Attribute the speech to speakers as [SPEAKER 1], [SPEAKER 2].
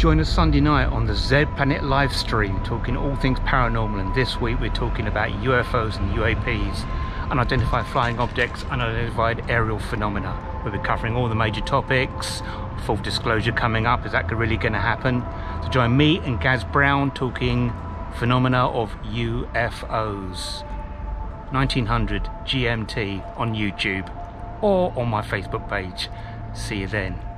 [SPEAKER 1] Join us Sunday night on the Z Planet live stream, talking all things paranormal, and this week we're talking about UFOs and UAPs, unidentified flying objects, unidentified aerial phenomena. We'll be covering all the major topics. Full disclosure coming up, is that really going to happen? So join me and Gaz Brown talking phenomena of UFOs. 1900 GMT on YouTube or on my Facebook page. See you then.